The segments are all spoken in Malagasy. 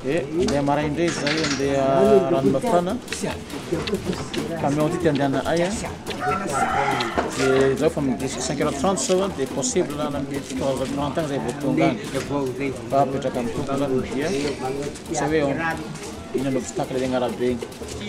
Andeha maraindray zay andeha ranomafana camion ty andehana aya dia zao fa midisy 5h30 zao dia possible na amin'ny 14h30 agny zay vao tonga agny fa apetraka amin'ny tompony zany dia tsy hoe ino ny obstacle zegny arabe igny.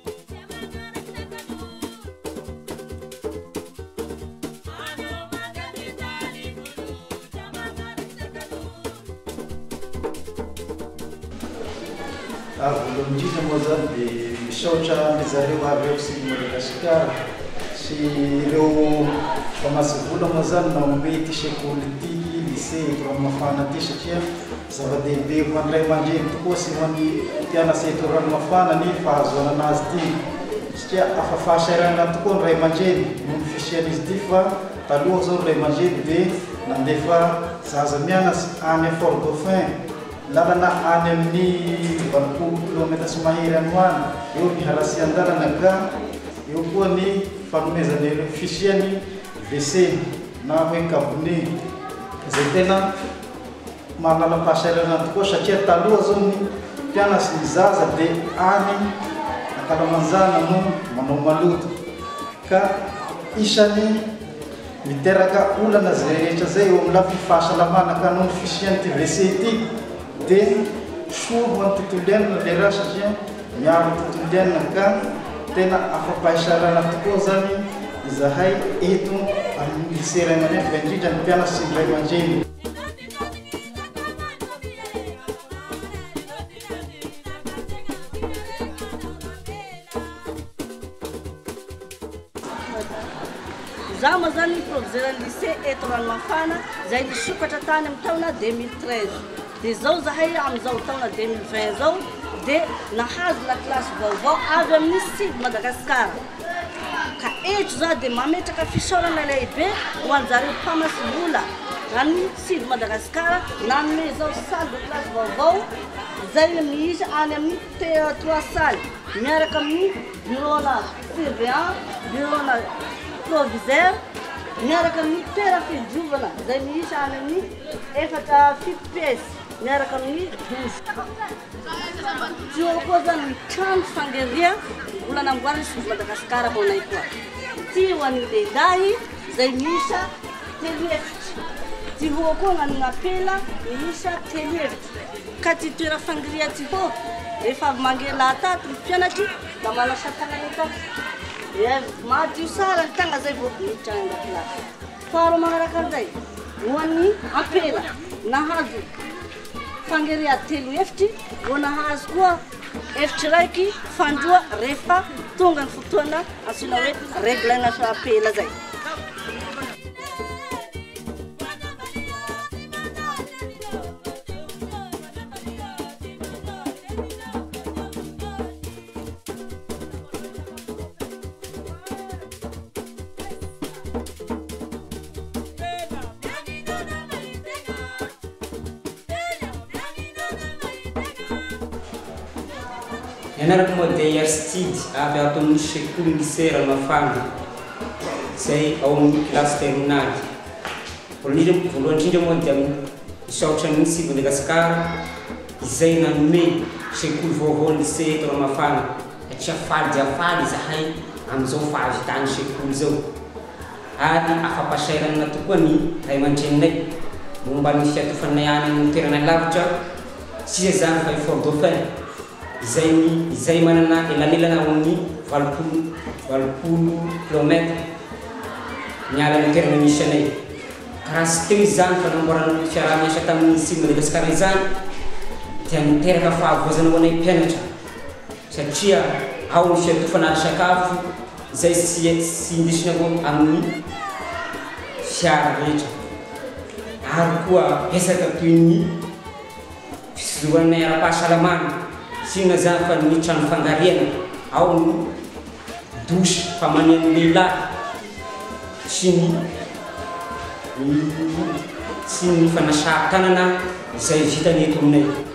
Voalohany indrindra moa zany dia misaotra zareo avy eo sy Madagasikara sy ireo mpamatsy vola moa zany naome ty sekoly ty lycée Ranomafana ty satria zava-dehibe ho an'ny ray aman-dreny tokoa sy ho an'ny mpianatra eto Ranomafana ny fahazoana anazy ty satria afa fahasairana tokoa ny ray aman-dreny noho ny fisian'izy ty fa taloha zao ny ray aman-dreny dia nandefa zaza mianatra any Fort Dauphin lalana any amin'ny 20 kilometra sy mahery any hoany eo ny harasian-dalana ka eo koa ny fanomezany ireo fisiany WC na hoe kabone zay tena mahalala-pahasairana tokoa satria taloha zao ny mpianatra ny zaza dia any akalamanjana no manao maloto ka isany miteraka olana zay rehetra zay eo amin'ny lafiny fahasalamana ka noho ny fisiany ty WC ty dia soa ho an'ny tontolo iainana le raha satria miaro ny tontolo iainana ka tena afa-pahasairana tokoa zany izahay eto amin'ny lycée Ray Aman-dreny fa indrindra ny mpianatra sy ny ray aman-dreny. Zaho moa zany proviseura lycée eto Ranomafana zay nisokatra tany amin'ny taona 2013 dia zao zahay amin'izao taona 2020 zao dia nahazo la classe vaovao avy amin'ny sud Madagasikara ka eto za dia mametraka fisaorana lehibe ho an'zareo mpamatsy vola amin'ny sud Madagasikara nanome zao salle de classe vaovao zay miisa any amin'ny 3 salle miaraka amin'ny bureau-na surveillant bureau-na proviseur miaraka amin'ny toera fidiovana zay miisa any amin'ny 7 pièces miaraka amin'ny 12 teo koa zany mitrano fangeria mbola namboariny sud Madagasikara honay koa ty ho an'ny lehilahy zay miisa 3 efitra ty hoa koa gn'an'ny apela miisa 3 efitra ka ty toera fangeria ty ho rehefa avy mangela tato ny mpianatry da manasa tagnany tato madio sara ny tagna zay vao miditra any andakilasy faharoa magnaraka an'izay ho an'ny apela nahazo fangeria 3 efitry vao nahazo koa efitry raiky fandroa rehefa tonga ny fotoana antsoina hoe reglena apela zay. Ianarako moa dia Aristide avy ato amin'ny sekoly lycée Ranomafana zay ao amin'ny classe terminale. Voalohany indrindra moa dia misaotra ny sud Madagasikara izay nanome sekoly vaovao lycée eto Ranomafana satria faly dia faly izahay amin'izao fahavitany sekoly zao ary afa-pahasairana tokoa ny ray aman-dreninay momba ny fiatofanay any amin'ny toerana lavitra sy zany fa Fort Dauphin izay manana elanelana amin'ny 20 kilometra miala ny toerana misy anay raha sy teo izany fa namboarana fiaraha-miasa tamin'ny sud Madagasikara izany dia miteraka fahavozana ho anay mpianatra satria ao ny fiatofana sakafo izay sy indesina amin'ny fiara rehetra ary koa pesaka toy ny fisozoanay ara-pahasalamana sina zany fa ny trano fangariana ao ny dosy famanian'ny lehilahy sy ny fanasa tanana izay vitany eto aminay.